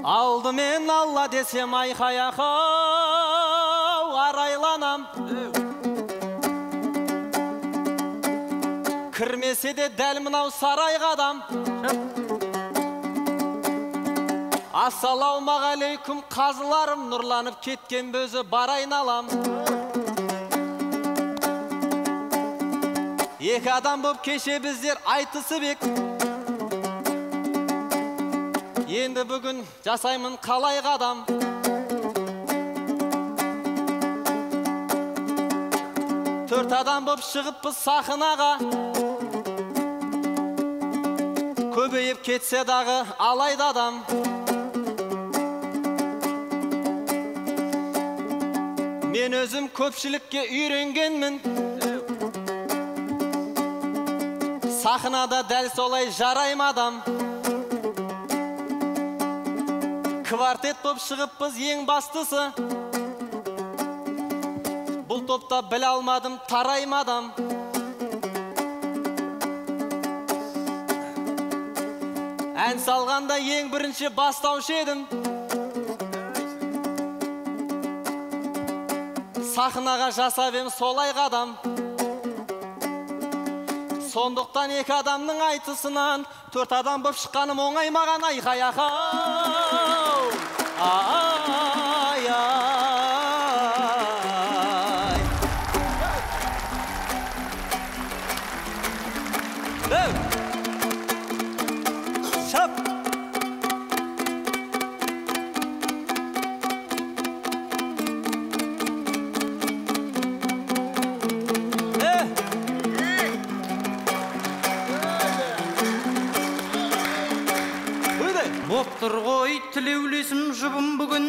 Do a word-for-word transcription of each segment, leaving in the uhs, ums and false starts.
Алдымен алла десем айқай-ақау арайланам. Кірмесе де дәл мынау сарайға адам. Ассалаумағалейкум қазыларым, нұрланып кеткен бөзі бар айналам. Екі адам боп кеше біздер айтысы бек. Енді бүгін жасаймын қалай қадам. Төрт адам боп шығыппыз сахнаға. Көбейіп кетсе дағы алайда адам. Мен өзім көпшілікке үйренгенмін. Сахнада дәл солай жараймадам. Квартет топ шығыппыз ең бастысы. Бұл топта біл алмадым, тараймадам. Ән салғанда ең бірінші бастаушы едім. Сахнаға жасап ем солай қадам. Сондықтан екі адамның айтысынан төрт адам боп шыққаным оңай маған айқай-ақау. Ай-ай. Шап. Боптыр ғой тілеулесім жұбым бүгін.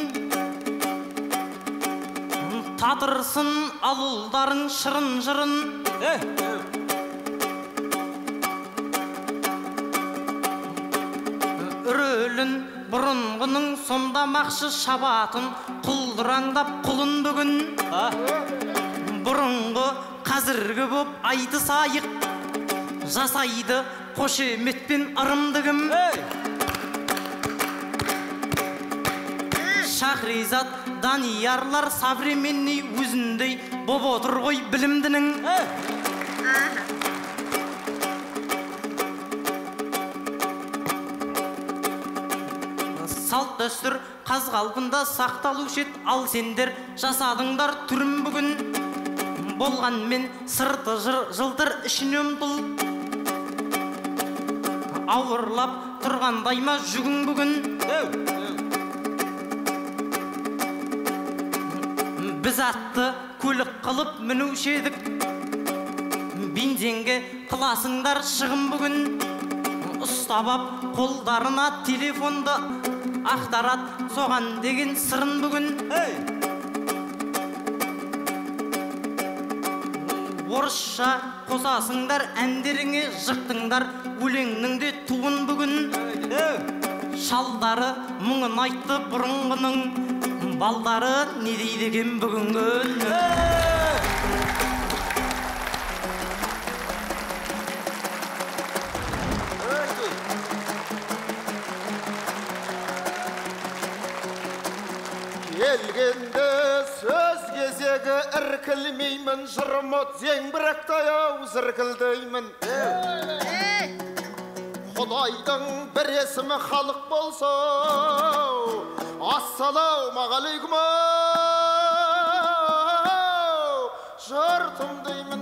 Татырсын алулдарың шырын-жырын. Үрөлін бұрынғының сондамақшы шабатын құлдыраңдап құлын бүгін. Бұрынғы қазіргі боп айтысайық, жасайды қошеметпен ырымдығым. Шахризат, Даниярлар современный өзіндей боп отыр ғой білімдінің. Салт дәстүр қазғалпында сақталушы ет, ал сендер жасадыңдар түрім бүгін. Болғанмен сырты жылдыр ішіне ұмтыл. Ауырлап тұрғандай ма жүгің бүгін. Біз атты көлік қылып мінуші едік. Бензинге қыласыңдар шығын бүгін. Ұстап қолдарына телефонды ақтарат соған деген сырын бүгін. Орысша қосасыңдар әндеріңе жықтыңдар, өлеңнің де туын бүгін. Шалдары мұңын айтты бұрынғының, балдары не дейді екен бүгінгі. Келгенде сөз кезегі іркілмеймін, жырмот зеңбіректаяу зіркілдеймін. Құдайдың бір есімі халық болса, ассалаумағалейкум жұртым деймін.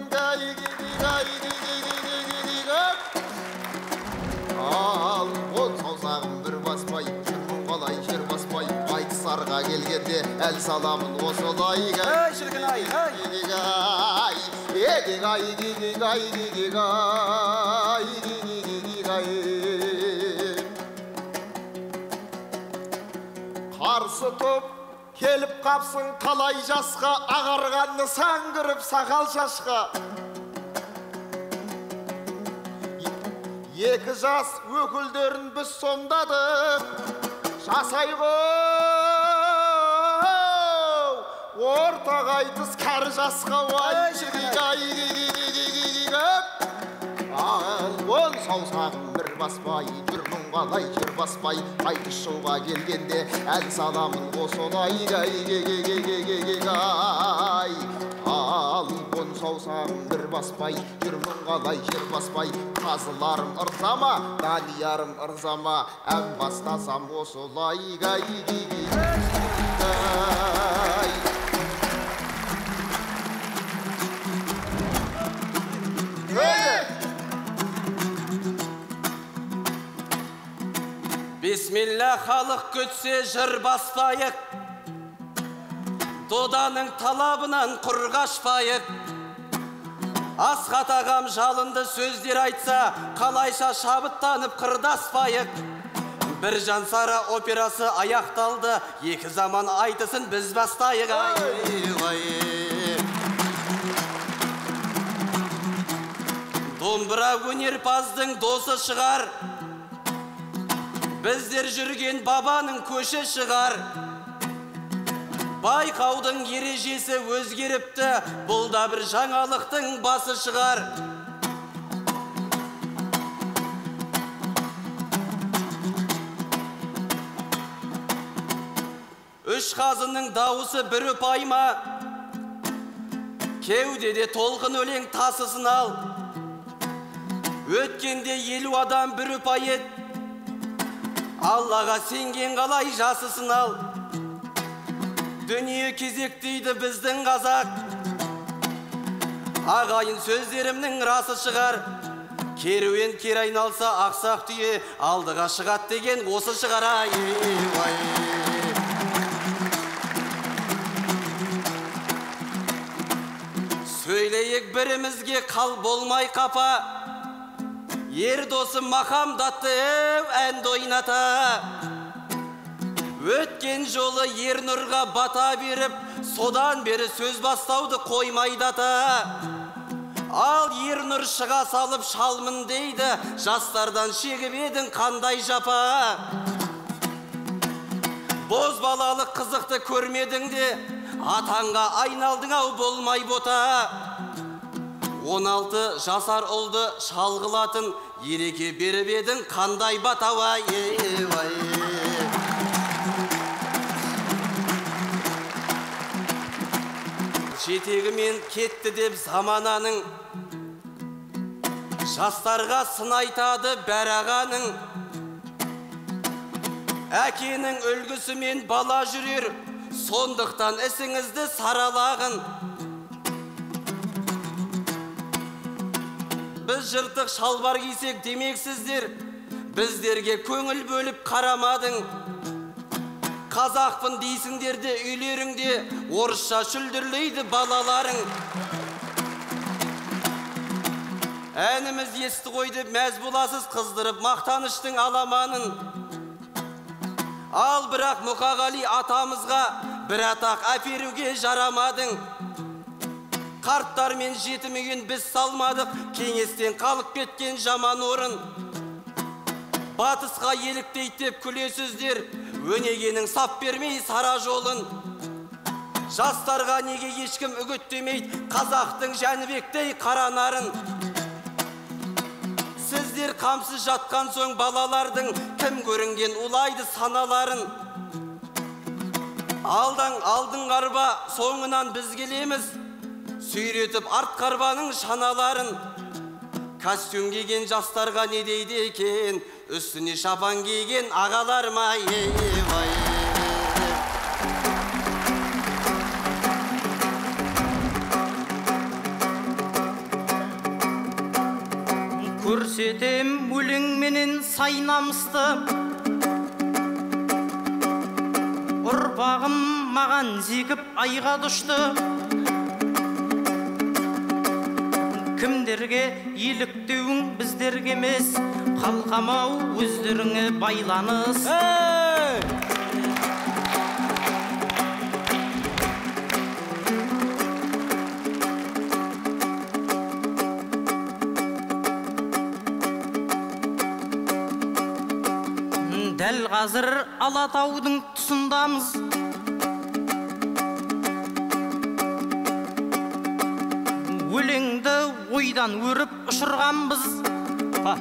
Ал ол саусағым бір баспай, жүрмін қалай жер баспай, айтысарға келгенде әл саламын осылай. Әй шіркін ай, ай қарсы топ келіп қапсың талай жасқа, ағарғанны сан кіріп сақал шашқа. Екі жас өкілдерін біз сомдадық, жасай ғой ортақ айтыс кәрі жасқа. Ай он саусағым бір баспай жүрмін қалай жыр баспай айтыс жолға келгенде ән саламын осылай ай ал он саусағым бір баспай жүрмін қалай жыр баспай қазыларым ырзама даниярым ырзама ән бастасам осылай ай Бисмилля, халық көтсе жыр баспайық, доданың талабынан құр қашпайық. Асхат ағам жалынды сөздер айтса, қалайша шабыттанып қырдаспайық. Бір жансара операсы аяқталды, екі заман айтысын біз бастайық. Домбыра өнерпаздың досы шығар, біздер жүрген бабаның көші шығар. Байқаудың ережесі өзгеріпті, бұл да бір жаңалықтың басы шығар. Үш қазының дауысы бір ұпайма, кеудеде толқын өлең тасысын ал. Өткенде елу адам бір ұпай ет, Аллаға сенген қалай жасысын ал. Дүние кезек дейді біздің қазақ, ағайын сөздерімнің расы шығар. Керуен кер айналса ақсақ түйе алдыға шығат деген осы шығар. Сөйлейік бірімізге қал болмай қапа, ер досы мақамдатты әнді ойната. Өткен жолы ер нұрға бата беріп, содан бері сөз бастауды қоймайдата. Ал ер нұр шыға салып шалмын дейді, жастардан шегіп едің қандай жапа. Боз балалы қызықты көрмедің де, атанға айналдың ау болмай бота. он алты жасар ұлды шалғылатын ереке беріп едің қандай батауа. Жетегімен кетті деп замананың, жастарға сын айтады бәр ағаның. Әкенің үлгісімен бала жүрер, сондықтан ісіңізді саралағын. Біз жыртық шалбар кисек демексіздер, біздерге көңіл бөліп қарамадың. Қазақпын дейсіңдерді үйлеріңде, орысша шүлдірлейді балаларың. Әніміз есті қойды мәз боласыз қыздырып мақтаныштың аламанын. Ал бірақ Мұқағали атамызға бір атақ әперуге жарамадың. Қарттар мен жетімеген біз салмадық, кеңестен қалып кеткен жаман орын. Батысқа еліктейтіп күлесіздер, өнегенің сап бермей сара жолын. Жастарға неге ешкім үгіттемейді, қазақтың Жәнібектей қаранарын. Сіздер қамсыз жатқан соң балалардың кім көрінген улайды саналарын. Алдан алдың қарба, соңынан біз келеміз, сүйретіп арт қарбаның шаналарын. Костюм киген жастарға не дейді екен, үстіне шапан киген ағалар ма? Көрсетем өлеңменен сай намысты, ұрпағым маған зекіп айға düşті. Кімдерге еліктеуің біздерге емес, қалқамау өздеріңе байланыс. Дәл қазір Алатаудың тұсындамыз, өлеңді ойдан өріп ұшырғанбыз. Па.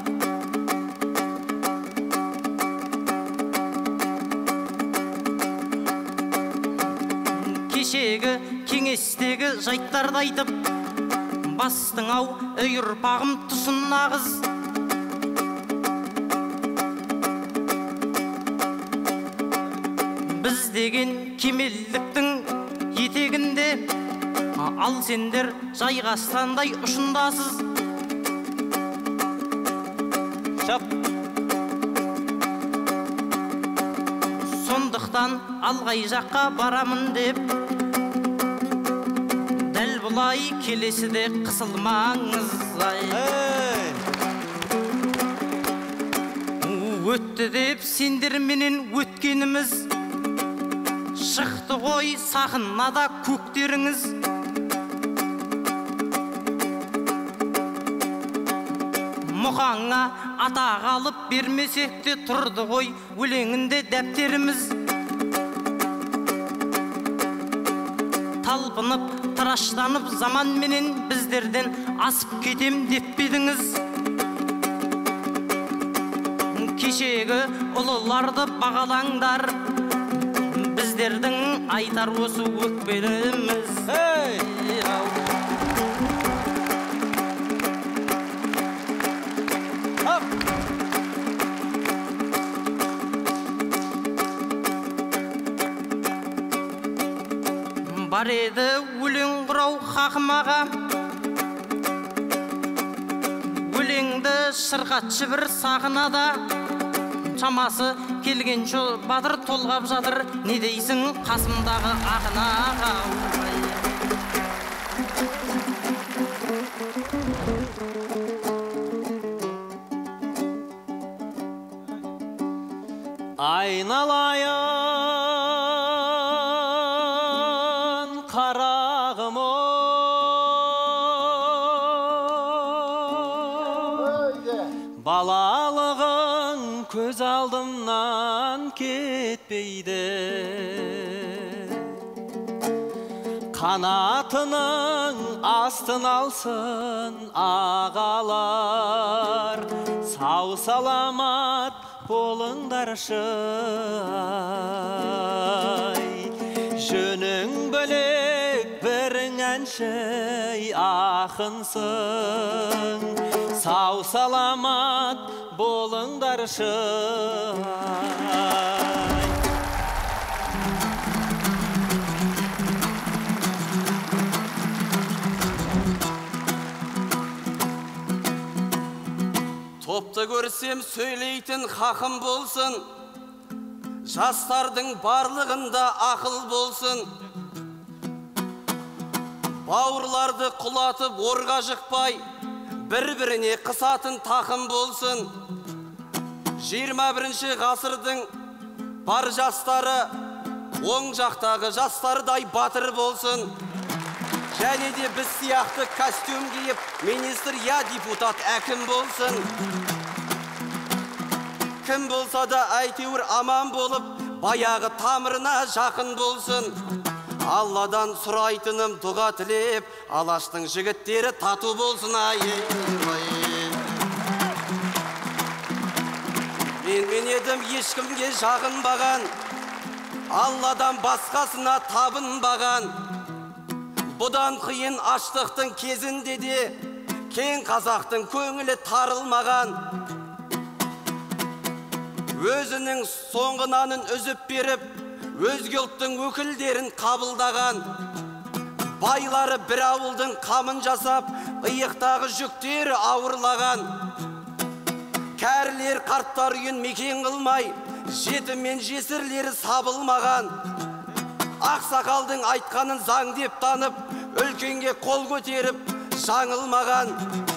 Кешегі кеңестегі жайттарды айтып, бастың ау үй ұрпағым тұсын нағыз. Біз деген кемелдіктің етегінде, ал сендер жайғастандай ұшындасыз. Шап. Сондықтан алғай жаққа барамын деп, дәл бұлай келесіде қысылмаңыз. Ей! Өтті деп сендерменен өткеніміз, шықты ғой сахнада көктеріңіз. Мұқаңа атақ алып бермесек те тұрды ғой өлеңінде дәптеріміз. Талпынып, тыраштанып заманменен біздерден асып кетем деп бедіңіз. Кешегі ұлыларды бағалаңдар, біздердің айтар осы өкпеліміз. Ей! Бар еді өлең құрау хақымаға, өлеңді шырқатшы бір сағынада, шамасы келгенше батыр толғап жатыр, не дейсің қасымдағы ақынаға. Айналайын қарағым ой, балалығың көз алдымнан кетпейді, қанатының астын алсын ағалар, сау саламат болыңдаршы ай. Жөнің бөлек бірің әнші ақынсың, сау саламат болыңдаршы ай. Топты көрсем сөйлейтін хақым болсын, жастардың барлығында ақыл болсын. Бауырларды құлатып орға жықпай, бір-біріне қысатын тақым болсын. жиырма бірінші ғасырдың бар жастары оң жақтағы жастардай батыр болсын. Және де біз сияқты костюм киіп, министр я депутат әкім болсын. Кім болса да әйтеуір аман болып, баяғы тамырына жақын болсын. Алладан сұрайтыным дұға тілеп, Алаштың жігіттері тату болсын ай. Мен мен едім ешкімге жағынбаған, Алладан басқасына табынбаған. Бұдан қиын аштықтың кезінде де кең қазақтың көңілі тарылмаған. Өзінің соңғынанын үзіп беріп, өзге ұлттың өкілдерін қабылдаған. Байлары бір ауылдың қамын жасап, иықтағы жүктері ауырлаған. Кәрілер қарттар үйін мекен қылмай, жетім мен жесірлері сабылмаған. Ақсақалдың айтқанын заң деп танып, үлкенге қол көтеріп жаңылмаған.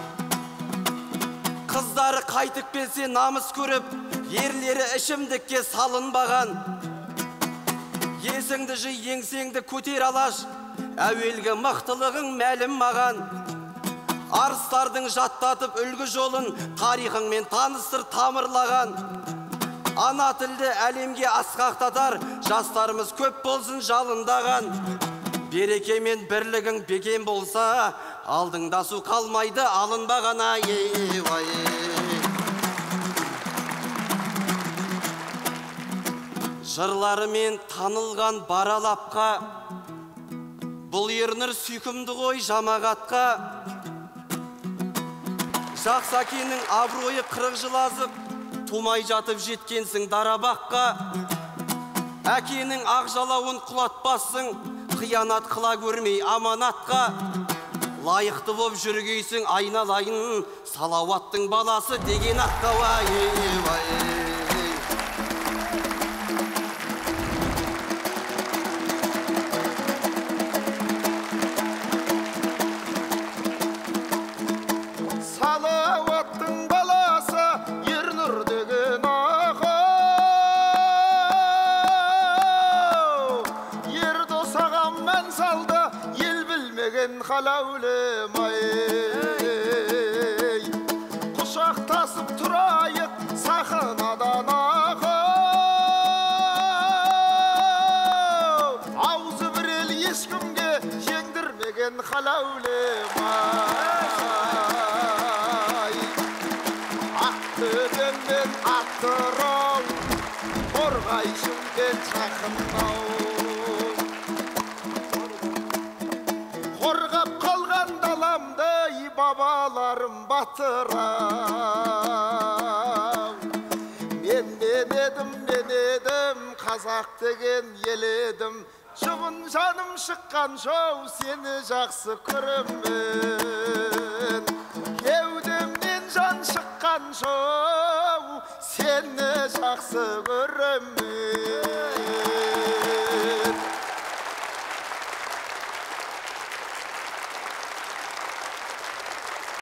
Қыздары қайтып келсе намыс көріп, ерлері ішімдікке салынбаған. Есіңді жи, еңсеңді көтер Алаш, әуелгі мықтылығың мәлім маған. Арыстардың жаттатып үлгі жолын, тарихыңмен таныстыр тамырлаған. Ана тілді әлемге асқақтатар, жастарымыз көп болсын жалындаған. Береке мен бірлігің бекем болса, алдыңда су қалмайды алынбаған ай. жырларымен танылған баралапқа, бұл ернір сүйкімді ғой жамағатқа. Жақсакенің абыройы қырық жыл азып, тумай жатып жеткенсің дарабаққа. Әкенің ақ жалауын құлатпассың, қиянат қыла көрмей аманатқа. Лайықты боп жүргейсің айналайын, салауаттың баласы деген аққа. Салауаттың баласы Ернұр деген аға, Ердос ағам мән салды, ел білмеген халаулем-ай. Құшақтасып тұрайық сахнадан аға, аузы бір ел ешкімге жеңдірмеген халаулем-ай. Ақтөбеммен Атырау, Торғай, Шымкент жақындау, қорғап қалған даламды бабаларым батырау. Мен мен едім, мен едім, қазақ деген ел едім, жұбын жаным шыққан шоу, сені жақсы көремін. Кеудемнен жан шыққан шоу, сені жақсы көремін.